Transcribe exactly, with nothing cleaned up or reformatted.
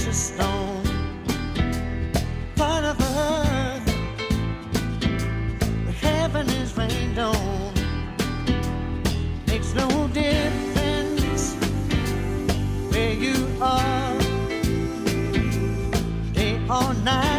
precious stone. Part of earth, where heaven is rained on. Makes no difference where you are, day or night.